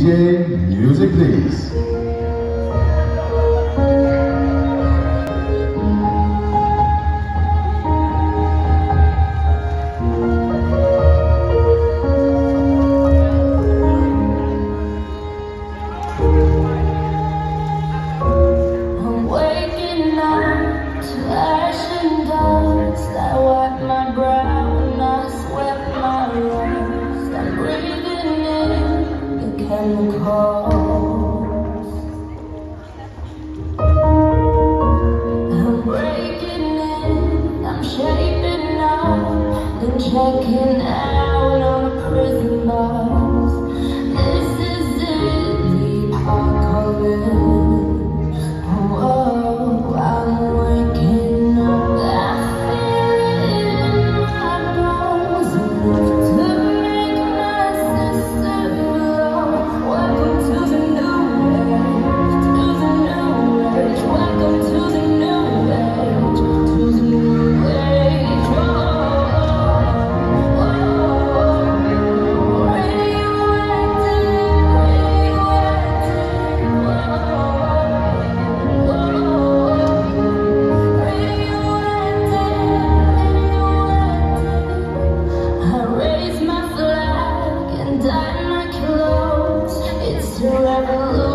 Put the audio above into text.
DJ, music please. I'm waking up to ash and dust. I wipe my brow and I sweat my rust. I'm breathing in the chemicals. I'm breaking in, I'm shaping up, then checking out on a prison bus. This is it, the apocalypse. Whoa, I'm waking up, I feel it in my bones, enough to make my system blow. Welcome to the new age, welcome to the new age, to the new age. I raise my flag and dye my clothes. It's a revolution.